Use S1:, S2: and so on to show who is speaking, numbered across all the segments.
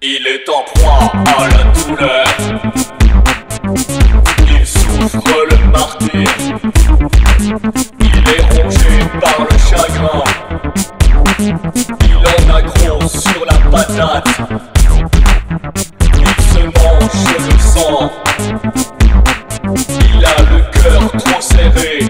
S1: Il est en proie à la douleur. Il souffre le martyre. Il est rongé par le chagrin. Il en a gros sur la patate. Il se mange le sang. Il a le cœur trop serré.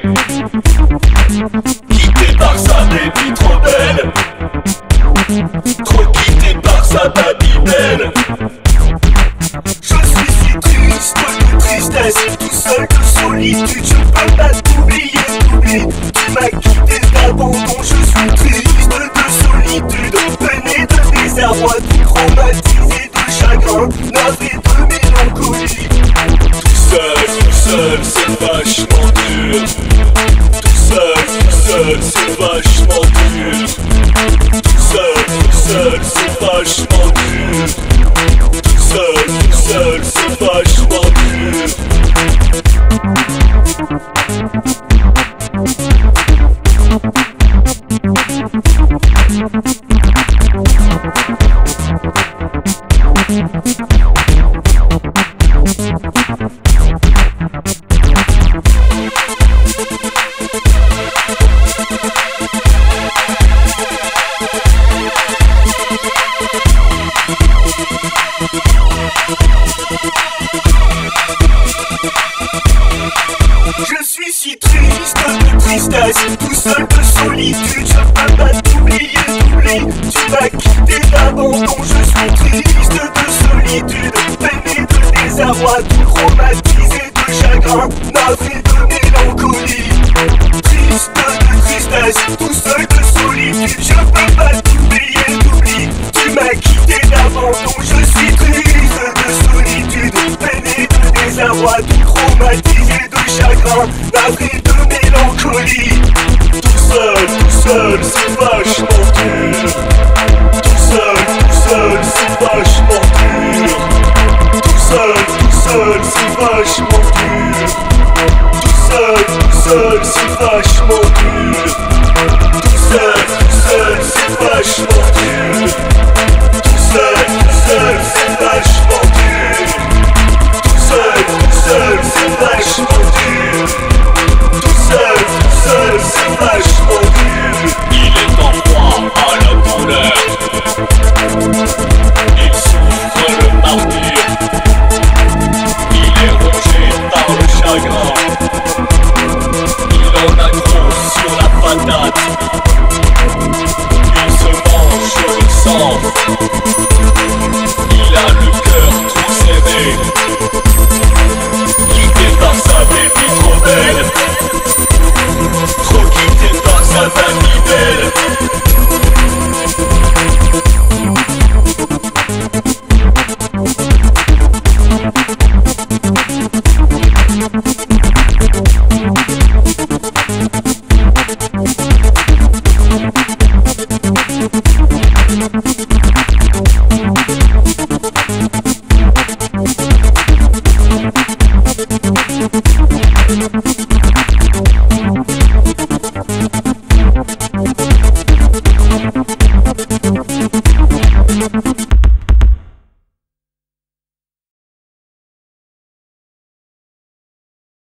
S1: Quitté par sa baby trop belle. Trop quitté par sa Babybelle.
S2: Je suis si triste de tristesse, tout seul de solitude. Je peux pas t'oublier, t'oublier. Tu m'as quitté d'abandon. Je suis triste de solitude, peiné de désarroi, tout traumatisé de chagrin, navré de mélancolie.
S1: Tout seul, c'est vachement dur. Tout seul, c'est vachement dur. Tout seul, c'est vachement dur. Tout seul, c'est vachement dur.
S2: Je suis si triste de tristesse, tout seul de solitude. Je peux pas t'oublier, t'oublier. Tu m'as quitté d'abandon. Je suis triste de solitude, peiné de désarroi, tout traumatisé de chagrin, navré de mélancolie. Triste de tristesse, tout seul de solitude. Je peux pas t'oublier, t'oublier. Tu m'as quitté d'abandon. Je suis triste de solitude, peiné de désarroi, tout traumatisé de chagrin, navré de mélancolie.
S1: Tout seul, c'est vachement dur. Tout seul, c'est vachement dur. Tout seul, c'est vachement dur. Tout seul, c'est vachement dur. Tout seul, c'est vachement dur. Tout seul, c'est vachement dur. Tout seul, c'est vachement dur. Tout seul, c'est vachement dur. Il est en proie à la douleur. Il souffre le martyre. Il est rongé par le chagrin. Il en a gros sur la patate. Il se mange le sang. Il a le cœur trop serré. Quitté par sa baby trop belle. Trop quitté par sa famille.